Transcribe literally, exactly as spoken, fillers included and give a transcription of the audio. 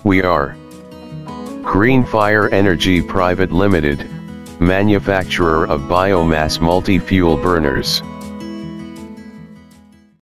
We are GREENFIRE Energy Private Limited, manufacturer of biomass multi-fuel burners.